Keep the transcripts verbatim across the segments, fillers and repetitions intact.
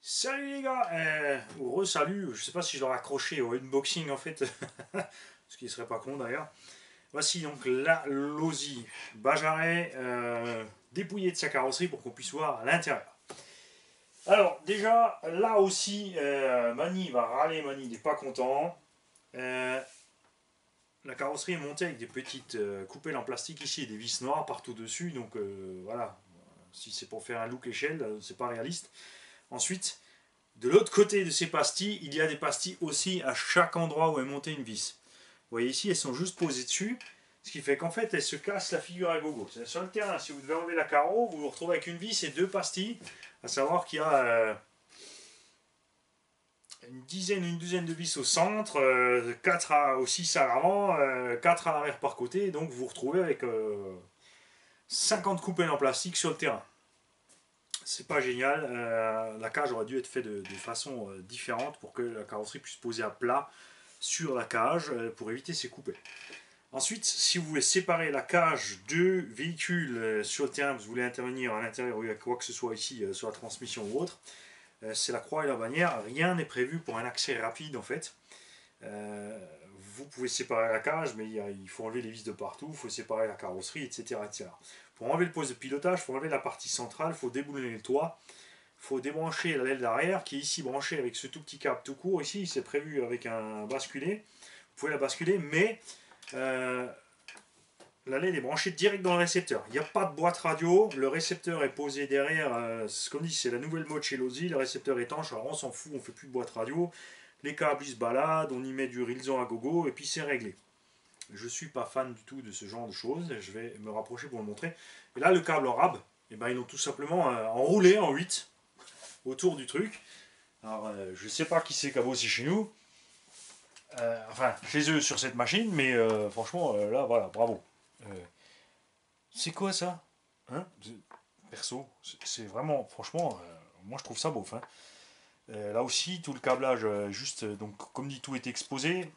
Salut les gars, euh, ou re-salut, je sais pas si je dois raccrocher au unboxing en fait, ce qui serait pas con d'ailleurs. Voici donc la Losi Bajaret euh, dépouillée de sa carrosserie pour qu'on puisse voir à l'intérieur. Alors déjà, là aussi, euh, Mani va râler, Mani n'est pas content. Euh, la carrosserie est montée avec des petites euh, coupelles en plastique ici et des vis noires partout dessus, donc euh, voilà, si c'est pour faire un look échelle, euh, c'est pas réaliste. Ensuite, de l'autre côté de ces pastilles, il y a des pastilles aussi à chaque endroit où est montée une vis. Vous voyez ici, elles sont juste posées dessus, ce qui fait qu'en fait, elles se cassent la figure à gogo. Sur le terrain, si vous devez enlever la carreau, vous vous retrouvez avec une vis et deux pastilles, à savoir qu'il y a euh, une dizaine, une douzaine de vis au centre, euh, quatre à, ou six à l'avant, euh, quatre à l'arrière par côté, donc vous vous retrouvez avec euh, cinquante coupelles en plastique sur le terrain. C'est pas génial. Euh, la cage aurait dû être faite de, de façon euh, différente pour que la carrosserie puisse poser à plat sur la cage euh, pour éviter ces coupées. Ensuite, si vous voulez séparer la cage de véhicule euh, sur le terrain, vous voulez intervenir à l'intérieur ou il y a quoi que ce soit ici euh, sur la transmission ou autre, euh, c'est la croix et la bannière. Rien n'est prévu pour un accès rapide en fait. Euh, vous pouvez séparer la cage, mais il, y a- il faut enlever les vis de partout, il faut séparer la carrosserie, et cetera, et cetera. Pour enlever le poste de pilotage, il faut enlever la partie centrale, il faut déboulonner le toit, il faut débrancher la l'aile d'arrière qui est ici branchée avec ce tout petit câble tout court. Ici, c'est prévu avec un basculé. Vous pouvez la basculer, mais euh, la l'aile est branchée direct dans le récepteur. Il n'y a pas de boîte radio. Le récepteur est posé derrière. Euh, ce qu'on dit, c'est la nouvelle mode chez Losi. Le récepteur étanche. Alors on s'en fout, on ne fait plus de boîte radio. Les câbles ils se baladent, on y met du Rilzon à gogo et puis c'est réglé. Je ne suis pas fan du tout de ce genre de choses. Je vais me rapprocher pour le montrer. Et là, le câble rab, eh ben, ils l'ont tout simplement euh, enroulé en huit autour du truc. Alors, euh, je ne sais pas qui c'est qui a bossé chez nous, euh, enfin chez eux sur cette machine, mais euh, franchement, euh, là, voilà, bravo. Euh, c'est quoi ça, hein? Perso, c'est vraiment, franchement, euh, moi je trouve ça beau. Hein. Euh, là aussi, tout le câblage, euh, juste, euh, donc comme dit, tout est exposé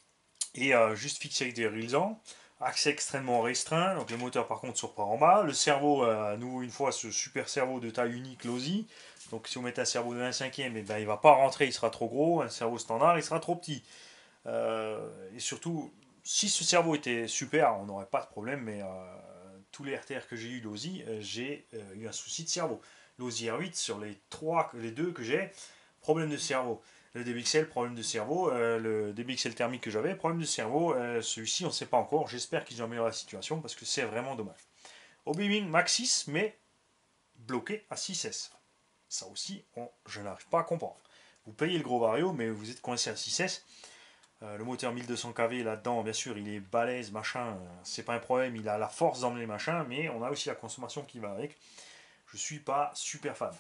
et euh, juste fixé avec des rilsans. Accès extrêmement restreint, donc le moteur par contre sort par en bas. Le cerveau, euh, à nouveau une fois, ce super cerveau de taille unique Losi. Donc si vous mettez un cerveau de un cinquième, eh ben, il ne va pas rentrer, il sera trop gros. Un cerveau standard, il sera trop petit. Euh, et surtout, si ce cerveau était super, on n'aurait pas de problème, mais euh, tous les R T R que j'ai eu d'Osi, euh, j'ai euh, eu un souci de cerveau. L'Osi R huit, sur les trois, les deux que j'ai, problème de cerveau. Le D B X L, problème de cerveau. Euh, le D B X L thermique que j'avais, problème de cerveau. Euh, Celui-ci, on ne sait pas encore. J'espère qu'ils ont amélioré la situation parce que c'est vraiment dommage. Obi-Wan Max six, mais bloqué à six S. Ça aussi, on, je n'arrive pas à comprendre. Vous payez le gros vario, mais vous êtes coincé à six S. Euh, le moteur mille deux cents kV là-dedans, bien sûr, il est balèze, machin, euh, c'est pas un problème, il a la force d'emmener machin, mais on a aussi la consommation qui va avec. Je suis pas super fan.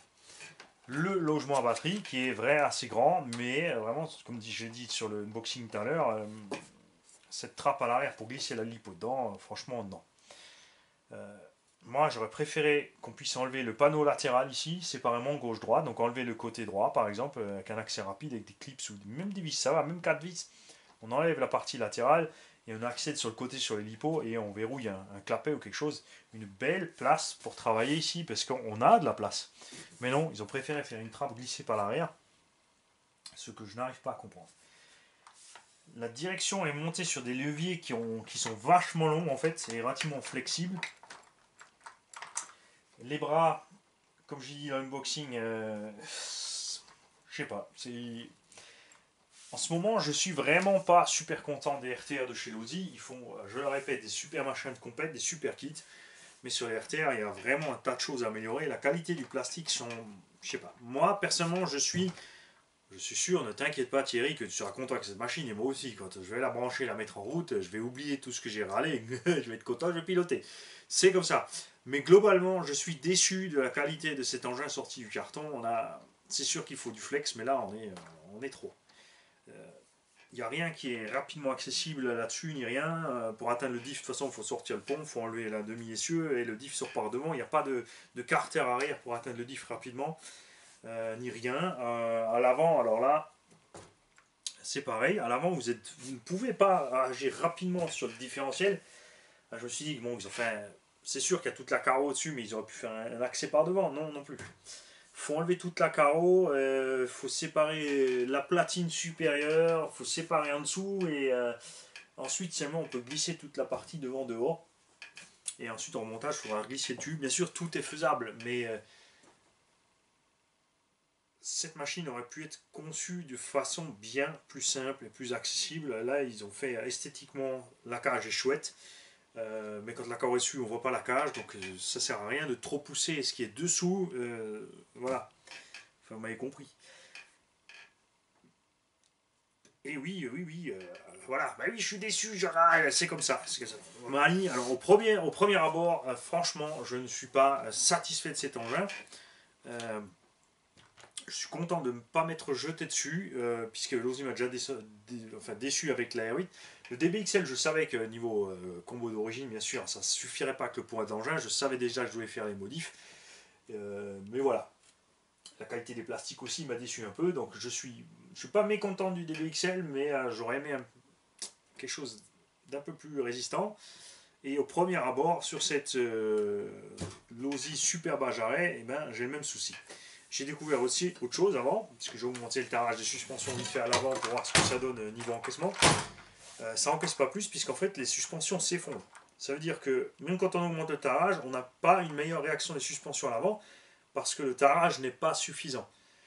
Le logement à batterie qui est vrai assez grand, mais euh, vraiment, comme j'ai dit sur le unboxing tout à l'heure, euh, cette trappe à l'arrière pour glisser la lipo dedans, euh, franchement, non. Euh, Moi, j'aurais préféré qu'on puisse enlever le panneau latéral ici, séparément gauche-droite, donc enlever le côté droit, par exemple, euh, avec un accès rapide, avec des clips ou même des vis, ça va, même quatre vis. On enlève la partie latérale et on accède sur le côté sur les lipos et on verrouille un, un clapet ou quelque chose. Une belle place pour travailler ici parce qu'on a de la place. Mais non, ils ont préféré faire une trappe glissée par l'arrière, ce que je n'arrive pas à comprendre. La direction est montée sur des leviers qui, ont, qui sont vachement longs en fait, c'est relativement flexible. Les bras, comme j'ai dit dans l'unboxing, euh, je sais pas, c'est en ce moment, je suis vraiment pas super content des R T R de chez Losi. Ils font, je le répète, des super machins de compète, des super kits. Mais sur les R T R, il y a vraiment un tas de choses à améliorer. La qualité du plastique sont, je sais pas. Moi, personnellement, je suis, je suis sûr, ne t'inquiète pas Thierry, que tu seras content avec cette machine. Et moi aussi, quand je vais la brancher, la mettre en route, je vais oublier tout ce que j'ai râlé. Je vais être content, je vais piloter. C'est comme ça. Mais globalement, je suis déçu de la qualité de cet engin sorti du carton. On a, c'est sûr qu'il faut du flex, mais là, on est, on est trop. Il n'y a rien qui est rapidement accessible là-dessus, ni rien. Euh, pour atteindre le diff, de toute façon, il faut sortir le pont, il faut enlever la demi-essieu et le diff sort par devant. Il n'y a pas de, de carter arrière pour atteindre le diff rapidement, euh, ni rien. Euh, à l'avant, alors là, c'est pareil. À l'avant, vous, êtes, vous ne pouvez pas agir rapidement sur le différentiel. Ah, je me suis dit que bon, ils ont fait. Un- c'est sûr qu'il y a toute la carreau au-dessus, mais ils auraient pu faire un, un accès par devant. Non, non plus. faut enlever toute la carreau, il faut séparer la platine supérieure, il faut séparer en dessous et euh, ensuite seulement on peut glisser toute la partie devant dehors. Et ensuite en montage il faudra glisser dessus. Bien sûr tout est faisable, mais euh, cette machine aurait pu être conçue de façon bien plus simple et plus accessible. Là ils ont fait esthétiquement, la cage est chouette. Euh, mais quand la carreau est dessus, on voit pas la cage, donc euh, ça sert à rien de trop pousser ce qui est dessous. Euh, voilà, enfin, vous m'avez compris. Et oui, oui, oui, euh, voilà. Bah oui, je suis déçu, je- ah, c'est comme ça. C'est comme ça. Mali, alors au premier, au premier abord, euh, franchement, je ne suis pas euh, satisfait de cet engin. Euh, je suis content de ne pas m'être jeté dessus, euh, puisque l'Ozi m'a déjà déçu, dé, enfin, déçu avec la R huit. Le D B X L, je savais que niveau euh, combo d'origine, bien sûr, ça ne suffirait pas que pour être engin. Je savais déjà que je devais faire les modifs. Euh, mais voilà. La qualité des plastiques aussi m'a déçu un peu. Donc je suis, je suis pas mécontent du D B X L, mais euh, j'aurais aimé un, quelque chose d'un peu plus résistant. Et au premier abord, sur cette euh, Losi Super Bajaret, eh ben, j'ai le même souci. J'ai découvert aussi autre chose avant, puisque j'ai augmenté le tarage des suspensions vite fait à l'avant pour voir ce que ça donne niveau encaissement. Euh, ça encaisse pas plus, puisqu'en fait les suspensions s'effondrent. Ça veut dire que même quand on augmente le tarage, on n'a pas une meilleure réaction des suspensions à l'avant, parce que le tarage n'est pas suffisant.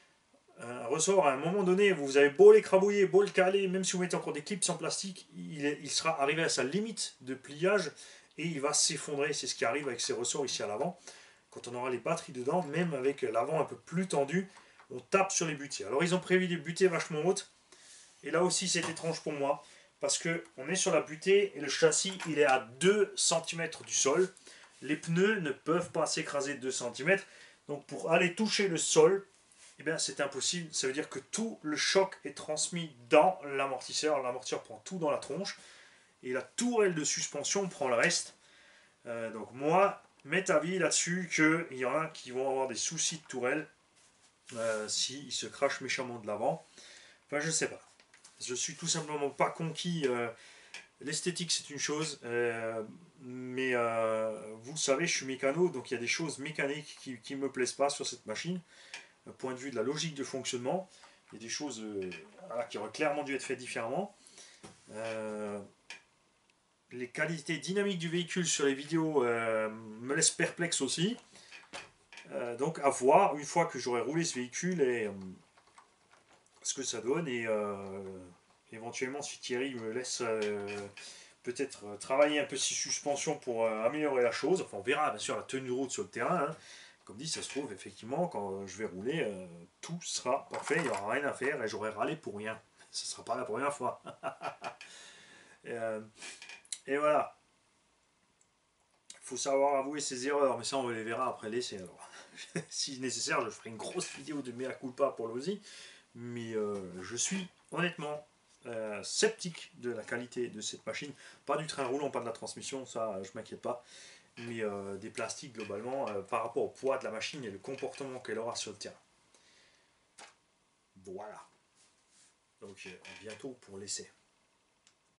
Un ressort, à un moment donné, vous avez beau l'écrabouiller, beau le caler, même si vous mettez encore des clips en plastique, il, est, il sera arrivé à sa limite de pliage et il va s'effondrer. C'est ce qui arrive avec ces ressorts ici à l'avant. Quand on aura les batteries dedans, même avec l'avant un peu plus tendu, on tape sur les butées. Alors ils ont prévu des butées vachement hautes, et là aussi c'est étrange pour moi, parce qu'on est sur la butée et le châssis il est à deux centimètres du sol. Les pneus ne peuvent pas s'écraser de deux centimètres, donc pour aller toucher le sol, eh bien c'est impossible. Ça veut dire que tout le choc est transmis dans l'amortisseur. L'amortisseur prend tout dans la tronche et la tourelle de suspension prend le reste. Euh, donc moi, m'est avis là-dessus qu'il y en a qui vont avoir des soucis de tourelle euh, s'ils se crachent méchamment de l'avant. Enfin, je sais pas. Je suis tout simplement pas conquis. Euh, L'esthétique, c'est une chose, euh, mais euh, vous le savez, je suis mécano, donc il y a des choses mécaniques qui ne me plaisent pas sur cette machine. Point de vue de la logique de fonctionnement, il y a des choses euh, voilà, qui auraient clairement dû être faites différemment. Euh, les qualités dynamiques du véhicule sur les vidéos euh, me laissent perplexe aussi. Euh, donc à voir, une fois que j'aurai roulé ce véhicule, et euh, ce que ça donne, et euh, éventuellement si Thierry me laisse euh, peut-être travailler un peu ses suspensions pour euh, améliorer la chose. Enfin on verra bien sûr la tenue de route sur le terrain. Hein. Comme dit, ça se trouve, effectivement, quand je vais rouler, euh, tout sera parfait, il n'y aura rien à faire et j'aurai râlé pour rien. Ce ne sera pas la première fois. et, euh, et voilà. Il faut savoir avouer ses erreurs, mais ça, on les verra après l'essai. Alors, si nécessaire, je ferai une grosse vidéo de mea culpa pour l'O S I, mais euh, je suis honnêtement euh, sceptique de la qualité de cette machine. Pas du train roulant, pas de la transmission, ça, je m'inquiète pas. Mais euh, des plastiques globalement euh, par rapport au poids de la machine et le comportement qu'elle aura sur le terrain. Voilà. Donc euh, bientôt pour l'essai.